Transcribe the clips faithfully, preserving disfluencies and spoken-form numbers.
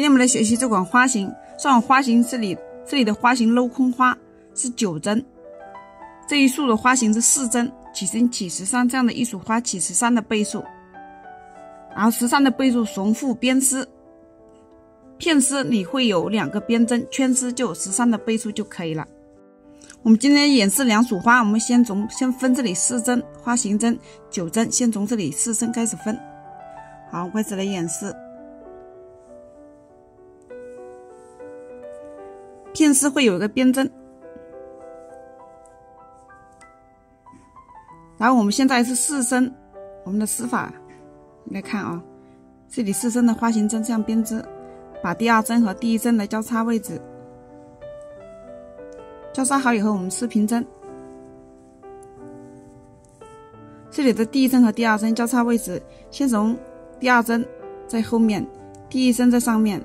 今天我们来学习这款花型，这款花型这里这里的花型镂空花是九针，这一束的花型是四针，起成起十三，这样的一束花起十三的倍数，然后十三的倍数重复编丝，片丝里会有两个编针，圈丝就十三的倍数就可以了。我们今天演示两束花，我们先从先分这里四针，花型针九针，先从这里四针开始分。好，开始来演示。片丝会有一个编针，然后我们现在是四针，我们的丝法来看啊，这里四针的花型针这样编织，把第二针和第一针的交叉位置交叉好以后，我们丝平针，这里的第一针和第二针交叉位置，先从第二针在后面，第一针在上面。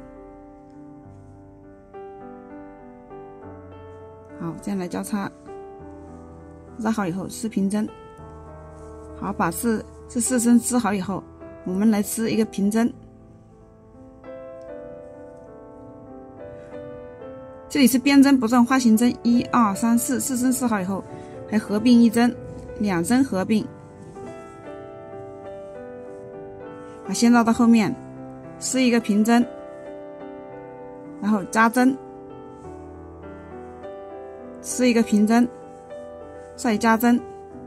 好，这样来交叉，扎好以后丝平针。好，把四这四针织好以后，我们来织一个平针。这里是编针不算花型针，一二三四，四针织好以后，还合并一针，两针合并，把线绕到后面，织一个平针，然后扎针。织一个平针，再加针，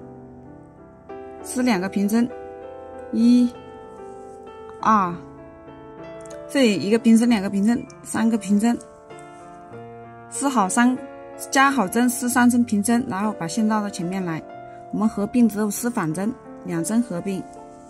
织两个平针，一、二，这里一个平针，两个平针，三个平针，织好三，加好针，织三针平针，然后把线绕到前面来，我们合并之后织反针，两针合并。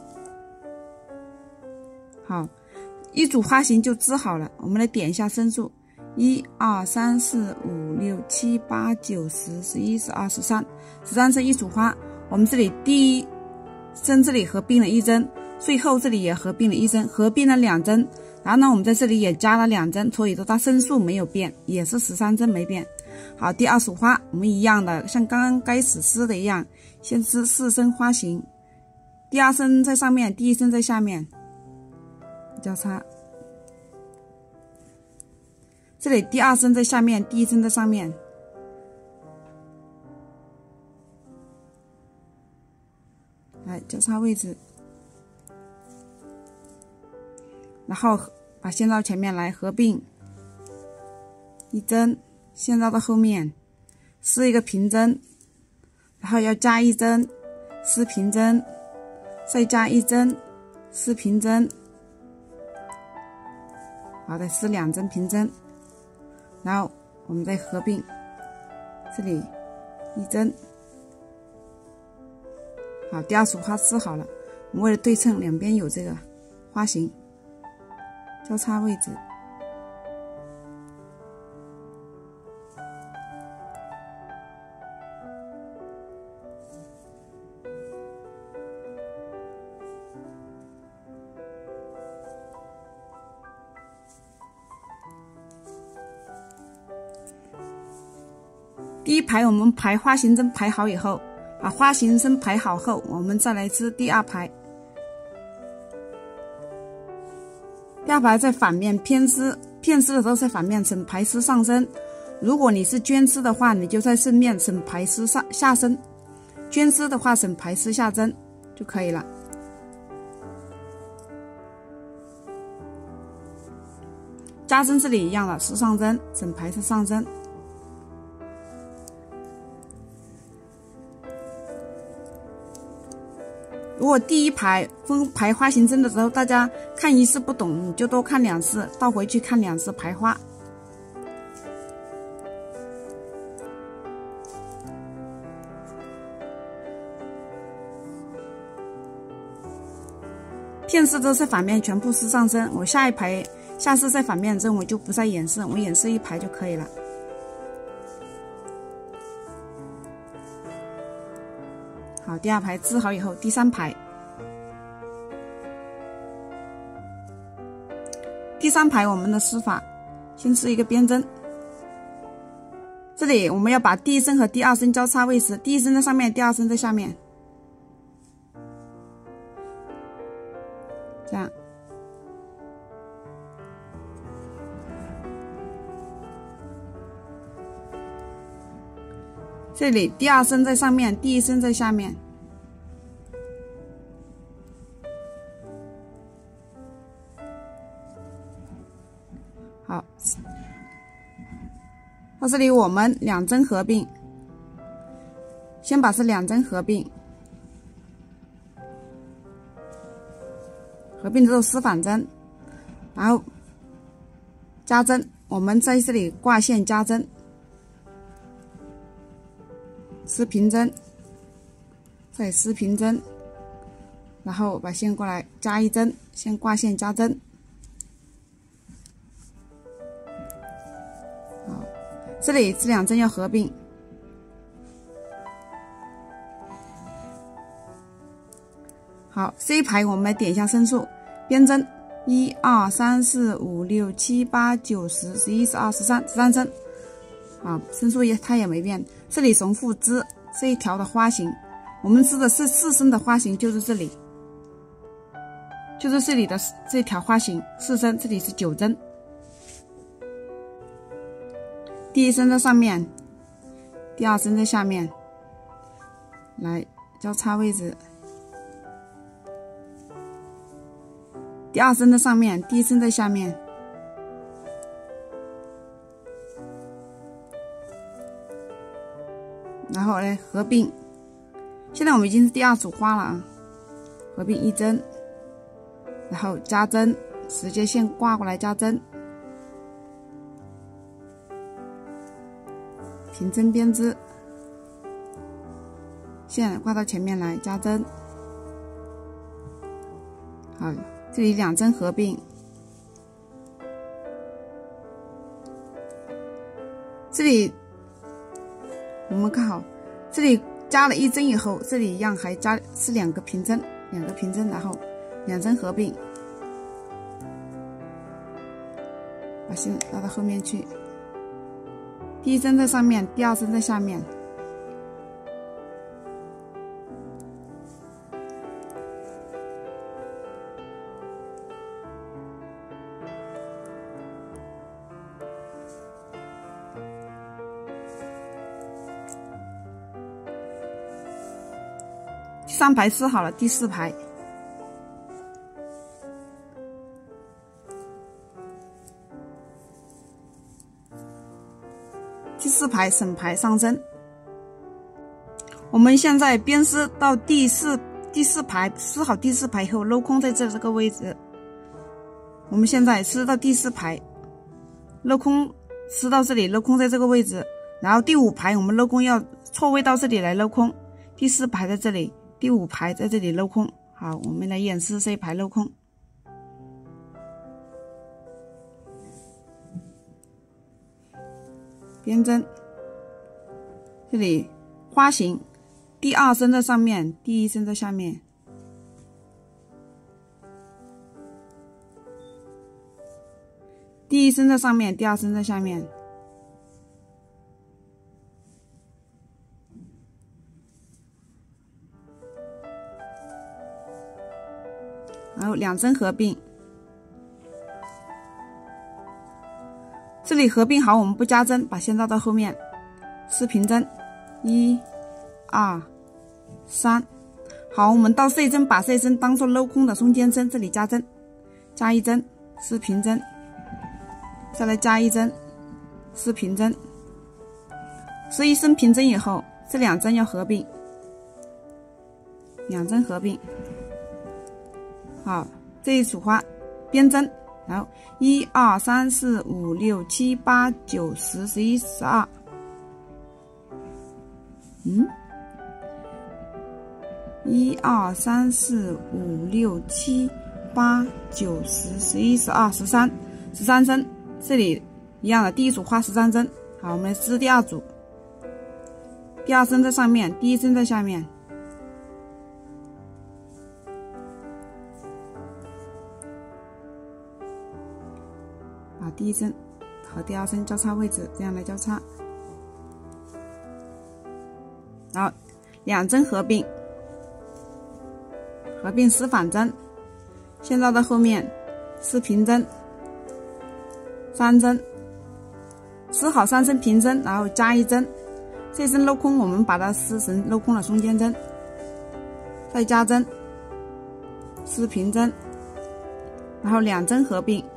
好，一组花型就织好了，我们来点一下针数。一二三四五六七八九十十一十二十三，十三针一束花。我们这里第一针这里合并了一针，最后这里也合并了一针，合并了两针。然后呢，我们在这里也加了两针，所以说它针数没有变，也是十三针没变。好，第二束花我们一样的，像刚刚开始织的一样，先织四针花型，第二针在上面，第一针在下面，交叉。这里第二针在下面，第一针在上面，来交叉位置，然后把线绕前面来合并一针，线绕到后面，织一个平针，然后要加一针，丝平针，再加一针，丝平针，好的，织两针平针。然后我们再合并，这里一针。好，第二束花织好了，我们为了对称，两边有这个花型交叉位置。第一排我们排花型针排好以后，把花型针排好后，我们再来织第二排。第二排在反面偏丝，片丝的时候在反面省排丝上身。如果你是绢丝的话，你就在正面省排丝上下身；绢丝的话省排丝下针就可以了。加针这里一样的，丝上针省排丝上针。如果第一排分排花型针的时候，大家看一次不懂，你就多看两次，倒回去看两次排花。片丝都在反面全部丝上针，我下一排下次在反面针我就不再演示，我演示一排就可以了。好，第二排织好以后，第三排，第三排我们的织法，先织一个编针。这里我们要把第一针和第二针交叉位置，第一针在上面，第二针在下面，这样。 这里第二针在上面，第一针在下面。好，到这里我们两针合并，先把这两针合并，合并之后丝反针，然后加针，我们在这里挂线加针，丝平针，再丝平针，然后把线过来加一针，先挂线加针。好，这里这两针要合并。好，这一排我们来点一下申数，编针一二三四五六七八九十十一十二十三十三针。啊，申数也它也没变，这里重复织这一条的花型，我们织的是四针的花型，就是这里，就是这里的这条花型四针，这里是九针。第一针在上面，第二针在下面，来交叉位置。第二针在上面，第一针在下面。然后来合并，现在我们已经是第二组花了啊，合并一针，然后加针，直接线挂过来加针，平针编织，线挂到前面来加针。好，这里两针合并，这里我们看好，这里加了一针以后，这里一样还加是两个平针，两个平针，然后两针合并，把线拉到后面去。第一针在上面，第二针在下面。第三排织好了，第四排。第四排省排上针。我们现在编织到第四第四排，织好第四排以后，镂空在这这个位置。我们现在织到第四排，镂空织到这里，镂空在这个位置。然后第五排我们镂空要错位到这里来镂空，第四排在这里。第五排在这里镂空。好，我们来演示这一排镂空。编针，这里花型，第二针在上面，第一针在下面。第一针在上面，第二针在下面。然后两针合并，这里合并好，我们不加针，把线绕到后面，丝平针，一、二、三。好，我们到这一针，把这一针当做镂空的中间针，这里加针，加一针，丝平针，再来加一针，丝平针，丝一针平针以后，这两针要合并，两针合并。好，这一组花编针，然后一二三四五六七八九十十一十二，嗯，一二三四五六七八九十十一十二十三，十三针，这里一样的，第一组花十三针。好，我们来织第二组，第二针在上面，第一针在下面。把第一针和第二针交叉位置，这样来交叉，然后两针合并，合并丝反针，线绕到后面，丝平针，三针，织好三针平针，然后加一针， 这针镂空，我们把它撕成镂空的中间针，再加针，丝平针，然后两针合并，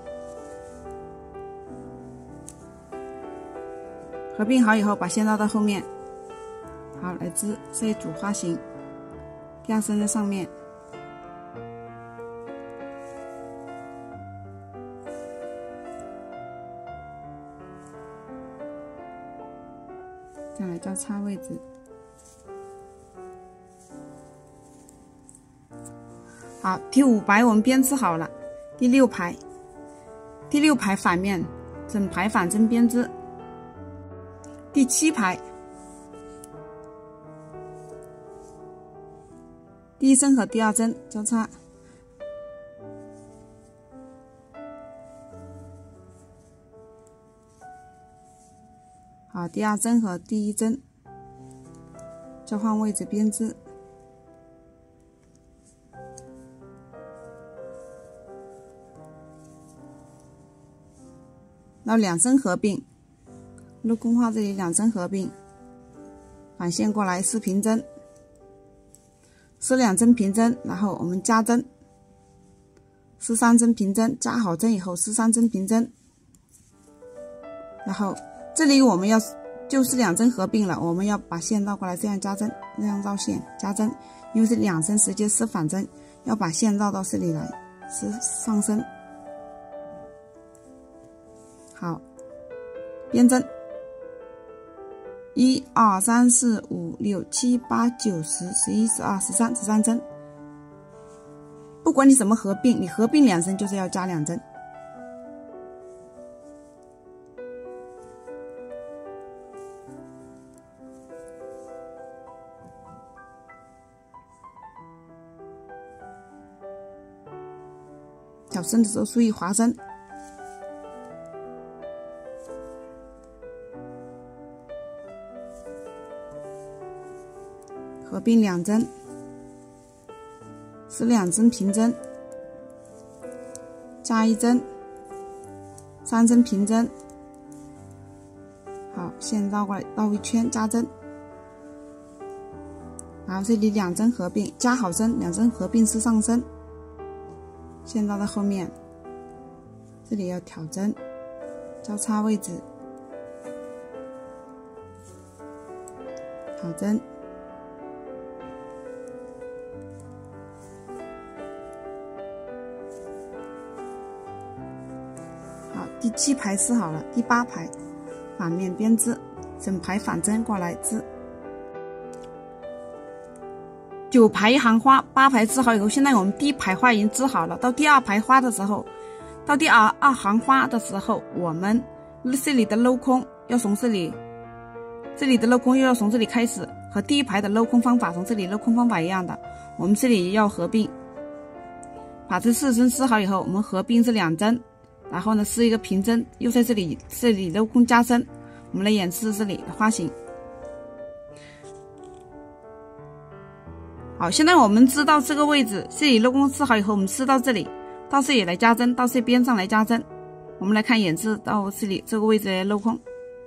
合并好以后，把线绕到后面，好，来织这一组花型，第二针在上面，再来交叉位置。好，第五排我们编织好了，第六排，第六排反面整排反针编织，第七排，第一针和第二针交叉，好，第二针和第一针交换位置编织。然后两针合并，镂空花这里两针合并，反线过来丝平针，丝两针平针，然后我们加针，丝三针平针，加好针以后丝三针平针，然后这里我们要就是两针合并了，我们要把线绕过来，这样加针，这样绕线加针，因为是两针直接丝反针，要把线绕到这里来，丝上身。好，编针，一二三四五六七八九十十一十二十三十三针。不管你怎么合并，你合并两针就是要加两针。挑针的时候注意划针。合并两针，丝两针平针，加一针，三针平针，好，线绕过来绕一圈加针，然后这里两针合并，加好针，两针合并丝上身，线绕到后面，这里要挑针，交叉位置，挑针。第七排织好了，第八排反面编织，整排反针过来织。九排一行花，八排织好以后，现在我们第一排花已经织好了。到第二排花的时候，到第二二行花的时候，我们这里的镂空要从这里，这里的镂空又要从这里开始，和第一排的镂空方法从这里镂空方法一样的。我们这里要合并，把这四针织好以后，我们合并这两针。然后呢，丝一个平针，又在这里这里镂空加针，我们来演示这里的花型。好，现在我们织到这个位置，这里镂空织好以后，我们织到这里，到这里来加针，到这边上来加针。我们来看演示到这里这个位置来镂空。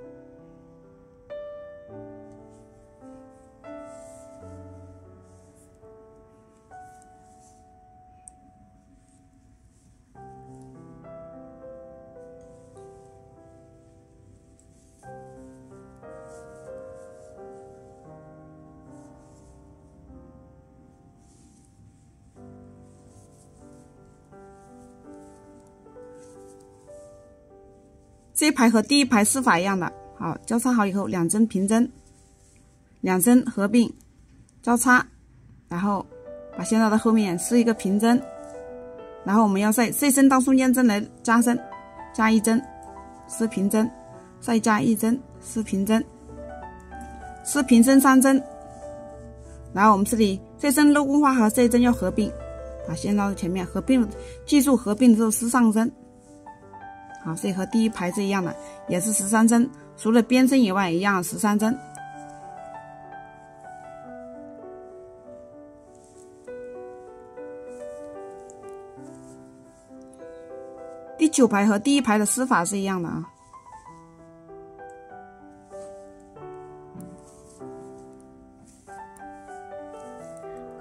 这一排和第一排织法一样的，好，交叉好以后，两针平针，两针合并，交叉，然后把线绕到后面，丝一个平针，然后我们要在这针到中间针来加针，加一针，丝平针，再加一针，丝平针，丝平针三针，然后我们这里这针镂空花和这一针要合并，把线绕到前面合并，记住合并之后丝上针。好，这和第一排是一样的，也是十三针，除了边针以外一样十三针。第九排和第一排的织法是一样的啊。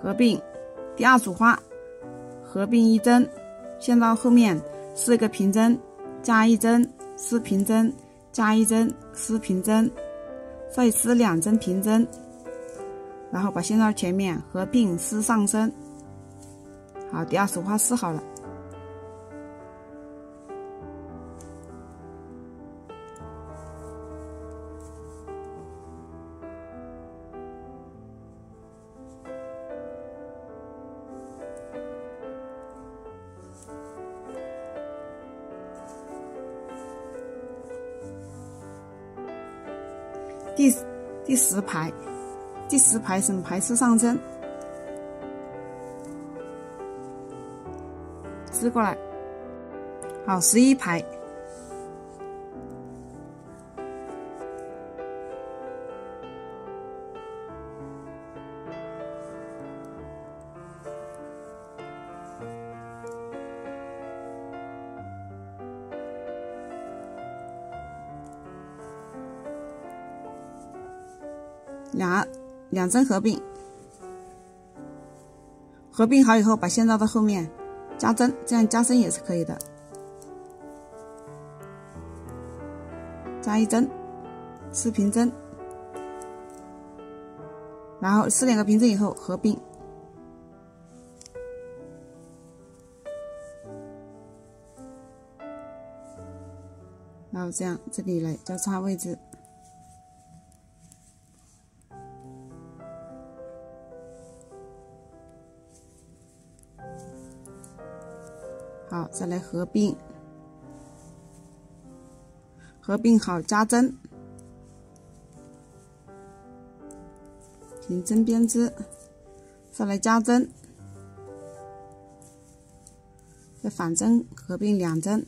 合并，第二组花合并一针，线到后面四个平针，加一针，丝平针，加一针，丝平针，再丝两针平针，然后把线到前面合并丝上升。好，第二组花丝好了。第第十排，第十排省排丝上针，织过来。好，十一排，两两针合并，合并好以后把线绕到后面加针，这样加针也是可以的。加一针，丝平针，然后丝两个平针以后合并，然后这样这里来交叉位置。好，再来合并，合并好加针，平针编织，再来加针，再反针合并两针，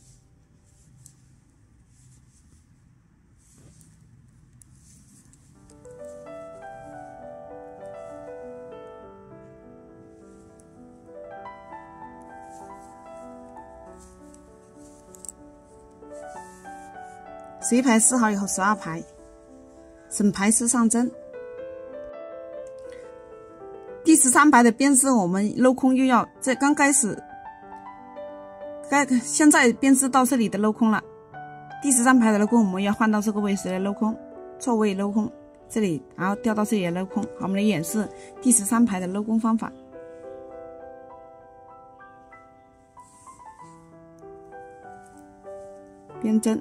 十一排丝好以后，十二排省排丝上针。第十三排的编织我们镂空又要，这刚开始，该现在编织到这里的镂空了。第十三排的镂空我们要换到这个位置来镂空，错位镂空这里，然后调到这里来镂空。好，我们来演示第十三排的镂空方法。编针。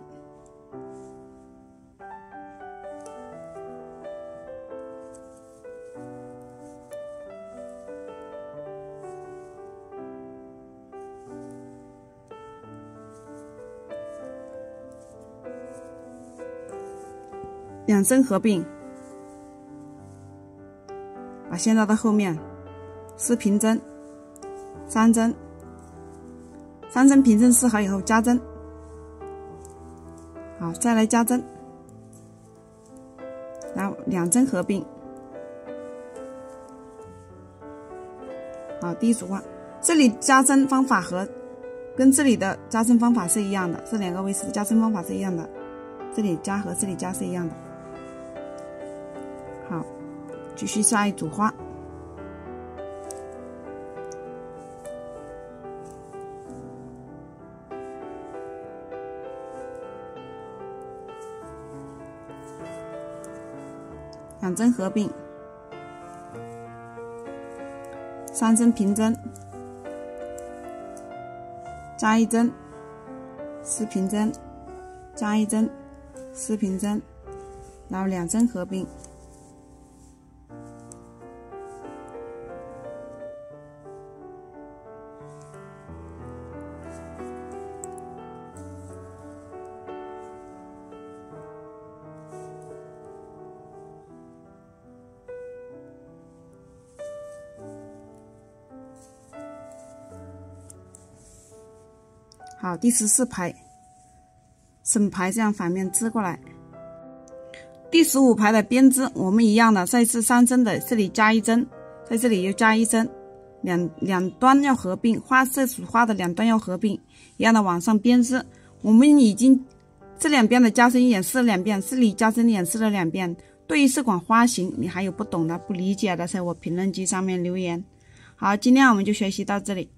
两针合并，把线绕到后面，丝平针，三针，三针平针丝好以后加针，好，再来加针，然后两针合并，好，第一组花，这里加针方法和跟这里的加针方法是一样的，这两个位置的加针方法是一样的，这里加和这里加是一样的。好，继续下一组花，两针合并，三针平针，加一针，丝平针，加一针，丝平针，然后两针合并。好，第十四排省排这样反面织过来。第十五排的编织我们一样的，再次三针的，这里加一针，在这里又加一针，两两端要合并，花这组花的两端要合并，一样的往上编织。我们已经这两边的加针演示了两遍，这里加针演示了两遍， 对于这款花型你还有不懂的不理解的，在我评论区上面留言。好，今天我们就学习到这里。